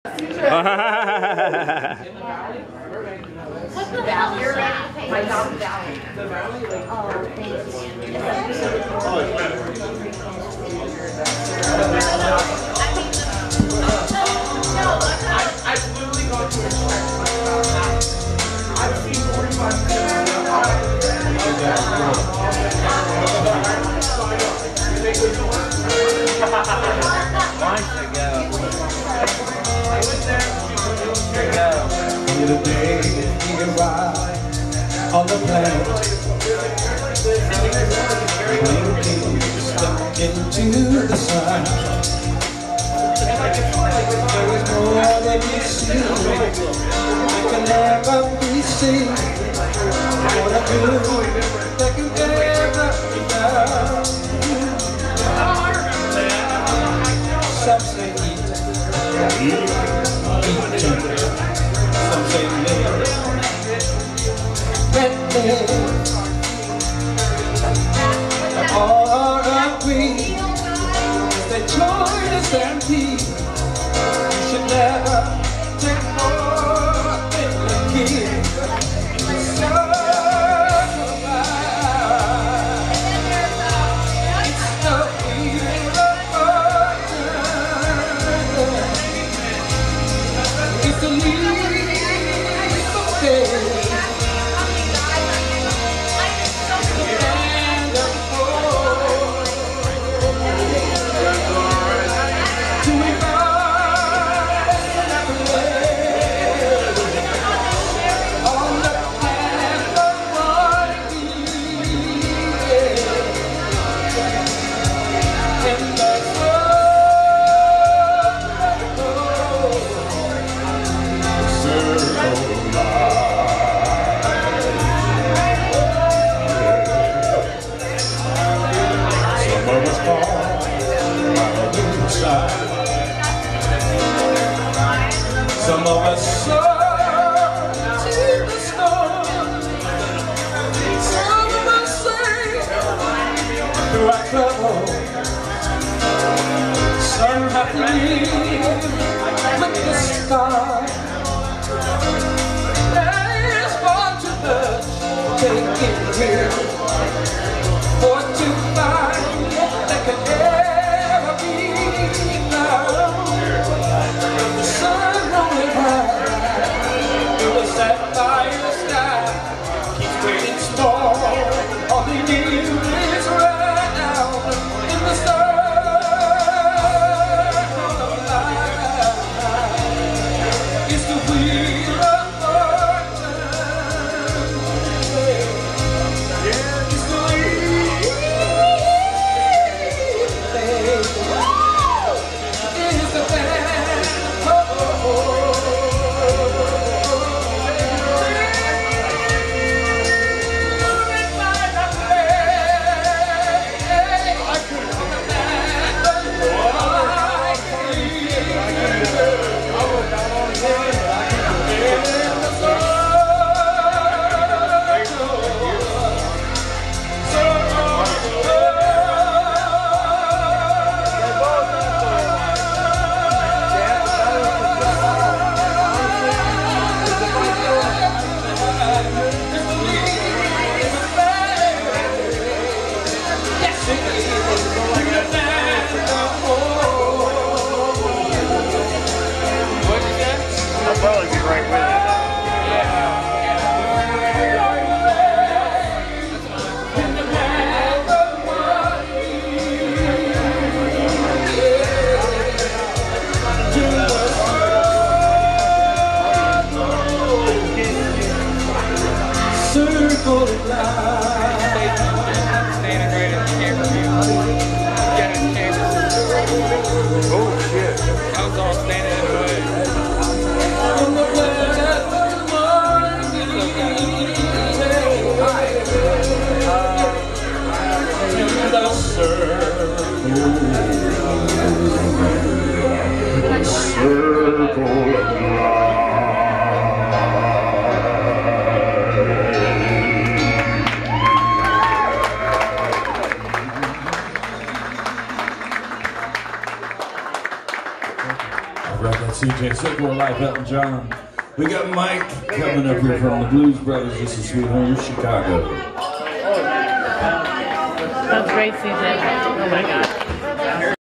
What's the valley? You're ready to pay. My dog valley. The valley, like. Oh, thank you. I've literally gone to a check. I've seen 45 The day he arrived on the planet, blinking, stepped into the sun. There is more than you see, that can never be seen. What I do, that can never be done. Some say eat, eat too. Some say live, let live. All are agreed, they join us and peace. You should never take more than you give. It's the wheel of fortune. It's the leap of faith. Some of us soar to the stars. Some of us sing through our trouble. Some have to live with the stars. There's far too much take it here for to find that can ever be found. The sun rolling high, it was that fire sky keeps waiting small. All they need is right now in the circle of life. It's the wheel of fortune. Yeah. CJ, Circle Life, Elton John. We got Mike coming up here from the Blues Brothers. This is Sweet Home Chicago. That's great, CJ. Oh my God.